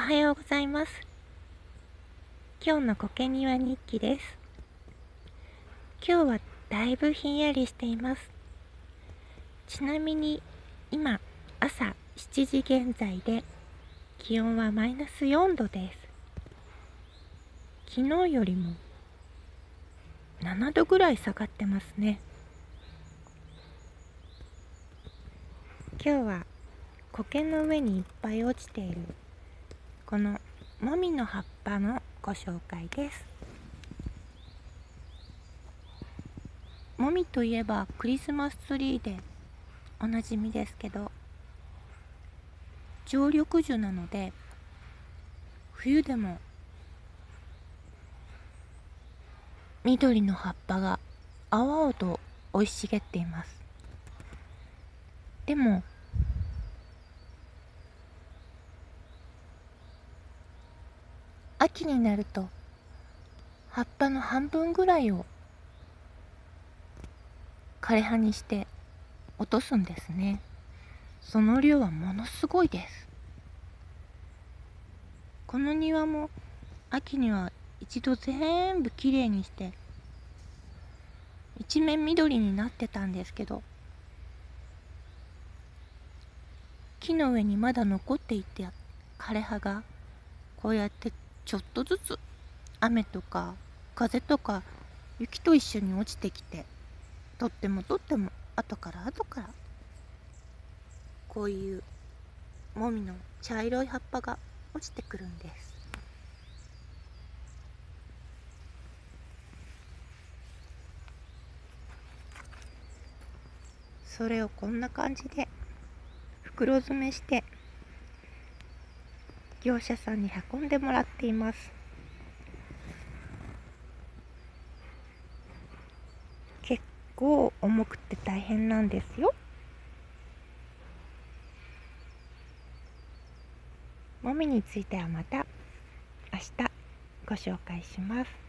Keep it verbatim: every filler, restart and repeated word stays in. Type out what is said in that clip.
はようございます。今日の苔庭日記です。今日はだいぶひんやりしています。ちなみに今朝しちじ現在で気温はマイナスよんどです。昨日よりもななどぐらい下がってますね。今日は苔の上にいっぱい落ちているこのもみの葉っぱのご紹介です。もみといえばクリスマスツリーでおなじみですけど、常緑樹なので冬でも緑の葉っぱが青々と生い茂っています。でも秋になると葉っぱの半分ぐらいを枯れ葉にして落とすんですね。その量はものすごいです。この庭も秋には一度全部きれいにして一面緑になってたんですけど、木の上にまだ残っていて枯れ葉がこうやってちょっとずつ雨とか風とか雪と一緒に落ちてきて、とってもとっても後から後からこういうもみの茶色い葉っぱが落ちてくるんです。それをこんな感じで袋詰めして業者さんに運んでもらっています。結構重くて大変なんですよ。もみについてはまた明日ご紹介します。